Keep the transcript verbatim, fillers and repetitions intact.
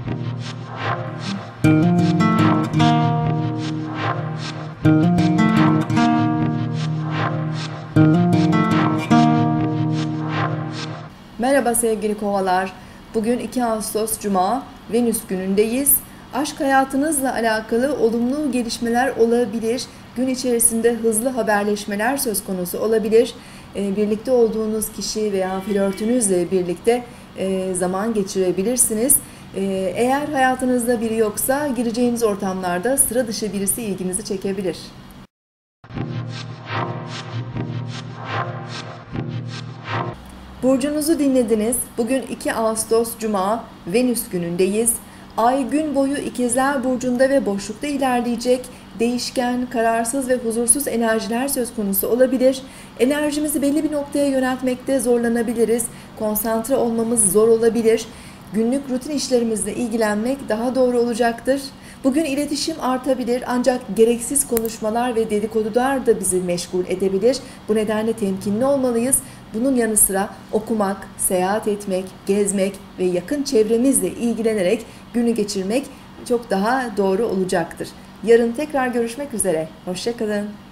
Merhaba sevgili kovalar. Bugün iki Ağustos Cuma, Venüs günündeyiz. Aşk hayatınızla alakalı olumlu gelişmeler olabilir. Gün içerisinde hızlı haberleşmeler söz konusu olabilir. Birlikte olduğunuz kişi veya flörtünüzle birlikte zaman geçirebilirsiniz. Eğer hayatınızda biri yoksa gireceğiniz ortamlarda sıra dışı birisi ilginizi çekebilir. Burcunuzu dinlediniz. Bugün iki Ağustos Cuma, Venüs günündeyiz. Ay gün boyu İkizler Burcu'nda ve boşlukta ilerleyecek. Değişken, kararsız ve huzursuz enerjiler söz konusu olabilir. Enerjimizi belli bir noktaya yöneltmekte zorlanabiliriz. Konsantre olmamız zor olabilir. Günlük rutin işlerimizle ilgilenmek daha doğru olacaktır. Bugün iletişim artabilir ancak gereksiz konuşmalar ve dedikodular da bizi meşgul edebilir. Bu nedenle temkinli olmalıyız. Bunun yanı sıra okumak, seyahat etmek, gezmek ve yakın çevremizle ilgilenerek günü geçirmek çok daha doğru olacaktır. Yarın tekrar görüşmek üzere. Hoşça kalın.